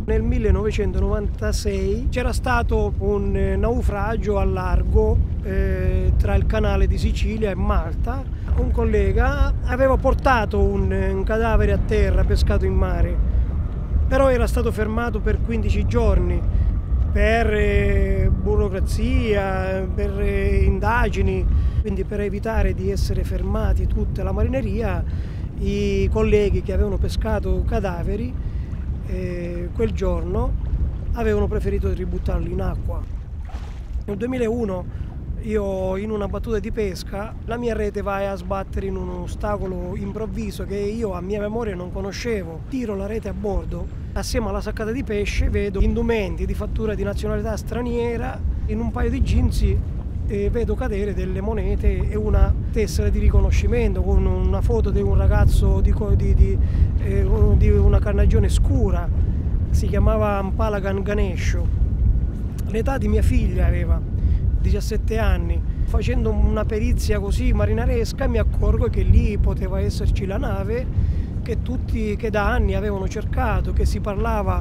Nel 1996 c'era stato un naufragio al largo tra il canale di Sicilia e Malta. Un collega aveva portato un cadavere a terra pescato in mare, però era stato fermato per 15 giorni per burocrazia, per indagini. Quindi per evitare di essere fermati tutta la marineria, i colleghi che avevano pescato cadaveri quel giorno avevano preferito ributtarli in acqua. Nel 2001 io, in una battuta di pesca, la mia rete va a sbattere in un ostacolo improvviso che io a mia memoria non conoscevo. Tiro la rete a bordo, assieme alla saccata di pesce vedo indumenti di fattura di nazionalità straniera. In un paio di jeans vedo cadere delle monete e una tessera di riconoscimento con una foto di un ragazzo di una carnagione scura, si chiamava Ampalagan Ganesho. L'età di mia figlia aveva 17 anni. Facendo una perizia così marinaresca mi accorgo che lì poteva esserci la nave che da anni avevano cercato, che si parlava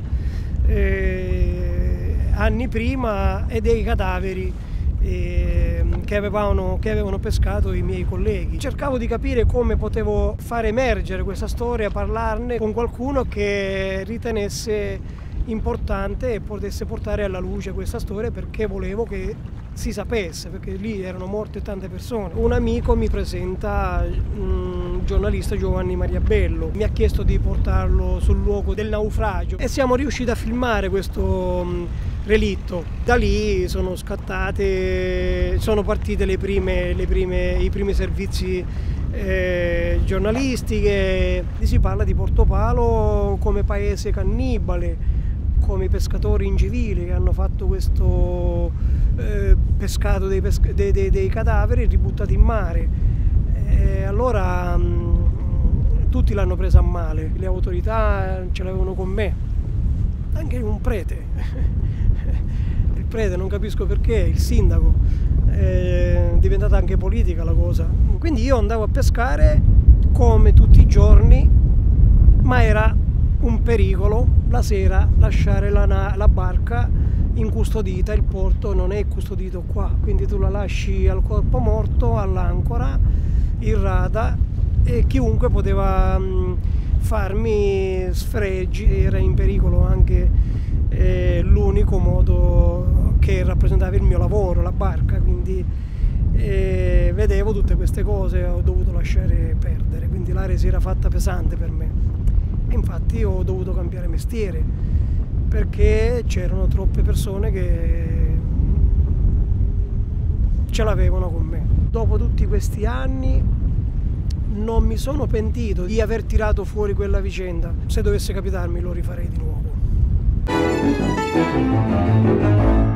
anni prima, e dei cadaveri che avevano pescato i miei colleghi. Cercavo di capire come potevo far emergere questa storia, parlarne con qualcuno che ritenesse importante e potesse portare alla luce questa storia, perché volevo che si sapesse, perché lì erano morte tante persone. Un amico mi presenta un giornalista, Giovanni Maria Bello, mi ha chiesto di portarlo sul luogo del naufragio e siamo riusciti a filmare questo relitto. Da lì sono partite i primi servizi giornalistiche. Si parla di Portopalo come paese cannibale, come i pescatori incivili che hanno fatto questo pescato dei cadaveri ributtati in mare. Allora tutti l'hanno presa a male, le autorità ce l'avevano con me, anche un prete. Il prete, non capisco perché, il sindaco, è diventata anche politica la cosa. Quindi io andavo a pescare come tutti i giorni, ma era un pericolo la sera lasciare la barca incustodita. Il porto non è custodito qua, quindi tu la lasci al corpo morto, all'ancora, in rada, e chiunque poteva farmi sfregi. Era in pericolo anche l'unico modo che rappresentava il mio lavoro, la barca, quindi vedevo tutte queste cose, ho dovuto lasciare perdere, quindi l'area si era fatta pesante per me e infatti ho dovuto cambiare mestiere perché c'erano troppe persone che ce l'avevano con me. Dopo tutti questi anni non mi sono pentito di aver tirato fuori quella vicenda. Se dovesse capitarmi lo rifarei di nuovo.